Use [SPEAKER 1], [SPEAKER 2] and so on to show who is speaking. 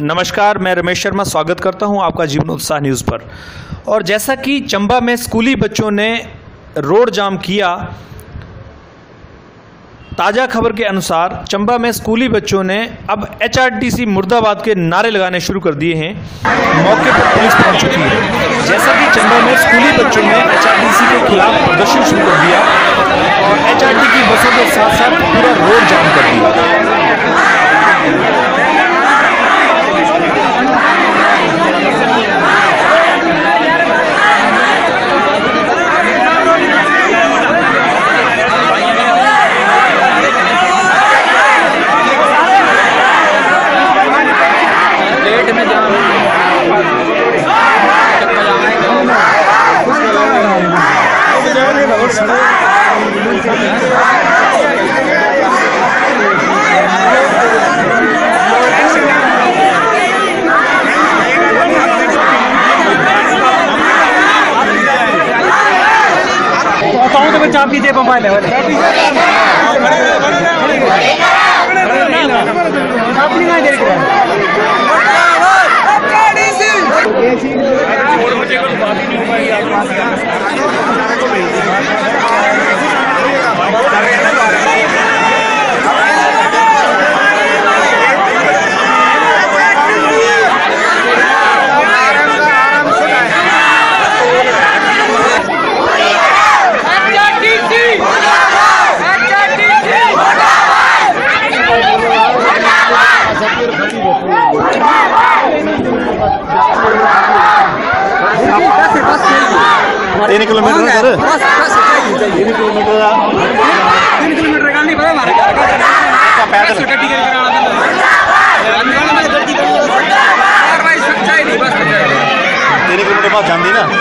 [SPEAKER 1] नमस्कार, मैं रमेश शर्मा स्वागत करता हूं आपका जीवन उत्साह न्यूज़ पर। और जैसा कि चंबा में स्कूली बच्चों ने रोड जाम किया, ताज़ा खबर के अनुसार चंबा में स्कूली बच्चों ने अब HRTC मुर्दाबाद के नारे लगाने शुरू कर दिए हैं। मौके पर पुलिस पहुंच चुकी है। जैसा कि चंबा में स्कूली बच्चों ने HRTC के खिलाफ प्रदर्शन शुरू कर दिया और HRT की बसों के साथ साथ पूरा रोड जाम कर दिया।
[SPEAKER 2] चाप की दे मोबाइल है
[SPEAKER 1] तीन किलोमीटर सर,
[SPEAKER 2] 3 किलोमीटर का नहीं पता हमारे पैदल गड्डी कराना
[SPEAKER 1] तीन किलोमीटर बाद जाती ना।